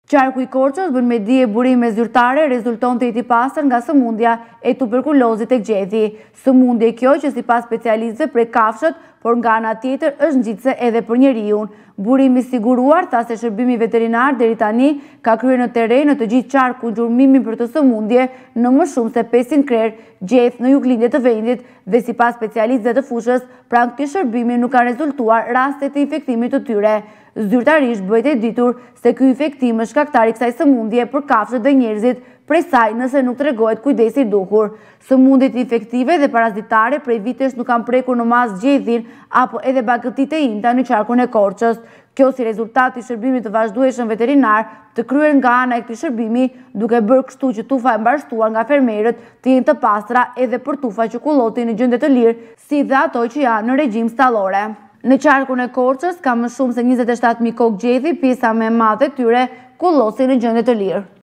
Qarku i Korçës bën me dije burime zyrtare rezulton të i pastër nga sëmundja e tuberkulozit tek gjethi. Sëmundje kjo që sipas specialistëve prej kafshët, por nga ana tjetër është ngjitse edhe për njeriu. Burimi i siguruar tha se shërbimi veterinar deri tani ka kryer në terren në të gjithë qarkun gjurmëmin për të sëmundje në më shumë se 500 krerë gjeth në juglindje të vendit dhe sipas specialistëve të fushës, pranë këtij shërbimi nuk kanë rezultuar raste të infektimit të tyre. Zyrtarisht bëhet e ditur se ky infektim është shkaktari i kësaj sëmundje për kafshët dhe njerëzit, prej saj nëse nuk tregohet kujdesi i duhur. Sëmundjet infektive dhe parazitare prej vitesh nuk kanë prekur në masë gjethin apo edhe bagëtitë e imta në qarkun e Korçës. Kjo si rezultat i shërbimit të vazhdueshëm veterinar të kryer nga ana e këtij shërbimi, duke bërë kështu që tufa e mbarshtuar nga fermerët të jenë të pastra edhe për tufa që kullotin në gjendje të lirë, si dhe ato që janë në regjim stallore. Në qarkun e Korçës ka më shumë se 27.000 kokë gjethi, pjesa më e madhe e tyre kullosin në gjendje të lirë.